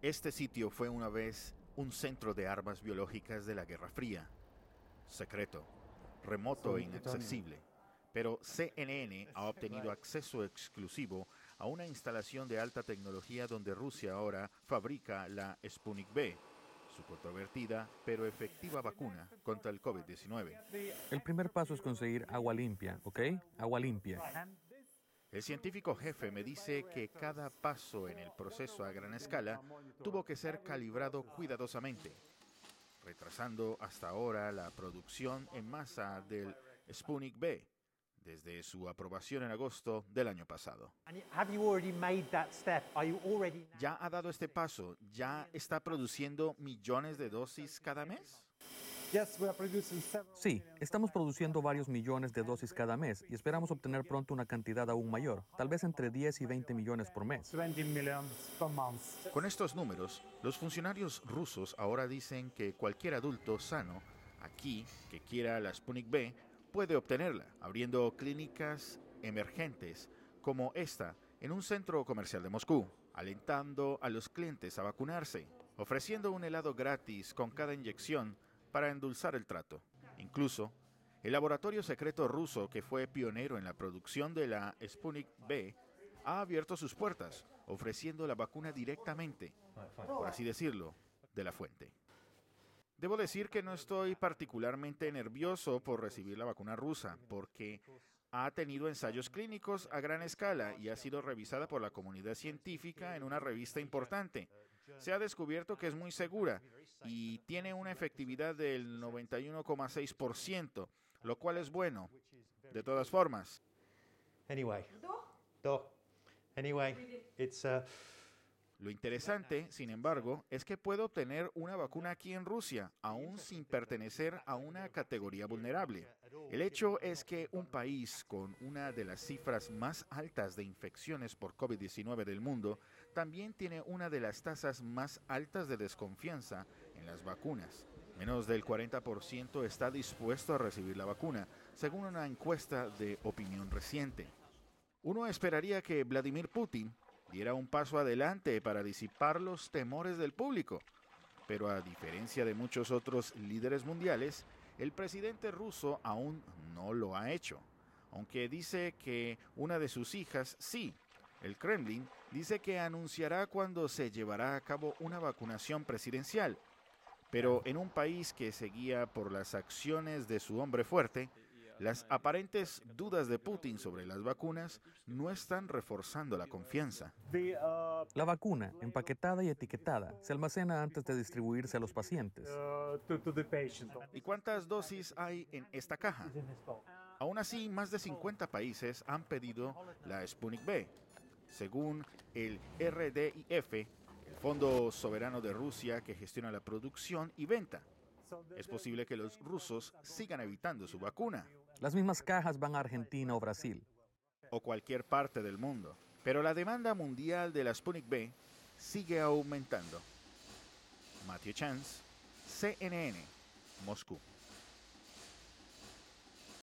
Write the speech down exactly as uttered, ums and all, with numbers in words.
Este sitio fue una vez un centro de armas biológicas de la Guerra Fría. Secreto, remoto e inaccesible. Pero C N N ha obtenido acceso exclusivo a una instalación de alta tecnología donde Rusia ahora fabrica la Sputnik V, su controvertida pero efectiva vacuna contra el COVID diecinueve. El primer paso es conseguir agua limpia, ¿ok? Agua limpia. El científico jefe me dice que cada paso en el proceso a gran escala tuvo que ser calibrado cuidadosamente, retrasando hasta ahora la producción en masa del Sputnik V, desde su aprobación en agosto del año pasado. ¿Ya ha dado este paso? ¿Ya está produciendo millones de dosis cada mes? Sí, estamos produciendo varios millones de dosis cada mes y esperamos obtener pronto una cantidad aún mayor, tal vez entre diez y veinte millones por mes. Con estos números, los funcionarios rusos ahora dicen que cualquier adulto sano, aquí, que quiera la Sputnik V, puede obtenerla, abriendo clínicas emergentes como esta en un centro comercial de Moscú, alentando a los clientes a vacunarse, ofreciendo un helado gratis con cada inyección para endulzar el trato. Incluso, el laboratorio secreto ruso que fue pionero en la producción de la Sputnik V ha abierto sus puertas, ofreciendo la vacuna directamente, por así decirlo, de la fuente. Debo decir que no estoy particularmente nervioso por recibir la vacuna rusa, porque ha tenido ensayos clínicos a gran escala y ha sido revisada por la comunidad científica en una revista importante. Se ha descubierto que es muy segura y tiene una efectividad del noventa y uno coma seis por ciento, lo cual es bueno. De todas formas. Anyway. Anyway, it's uh... Lo interesante, sin embargo, es que puedo obtener una vacuna aquí en Rusia, aún sin pertenecer a una categoría vulnerable. El hecho es que un país con una de las cifras más altas de infecciones por COVID diecinueve del mundo también tiene una de las tasas más altas de desconfianza en las vacunas. Menos del cuarenta por ciento está dispuesto a recibir la vacuna, según una encuesta de opinión reciente. Uno esperaría que Vladimir Putin diera un paso adelante para disipar los temores del público. Pero a diferencia de muchos otros líderes mundiales, el presidente ruso aún no lo ha hecho. Aunque dice que una de sus hijas sí. El Kremlin dice que anunciará cuando se llevará a cabo una vacunación presidencial. Pero en un país que se guía por las acciones de su hombre fuerte, las aparentes dudas de Putin sobre las vacunas no están reforzando la confianza. La vacuna, empaquetada y etiquetada, se almacena antes de distribuirse a los pacientes. ¿Y cuántas dosis hay en esta caja? Aún así, más de cincuenta países han pedido la Sputnik V. Según el R D I F, el Fondo Soberano de Rusia que gestiona la producción y venta. Es posible que los rusos sigan evitando su vacuna. Las mismas cajas van a Argentina o Brasil. O cualquier parte del mundo. Pero la demanda mundial de la Sputnik V sigue aumentando. Matthew Chance, C N N, Moscú.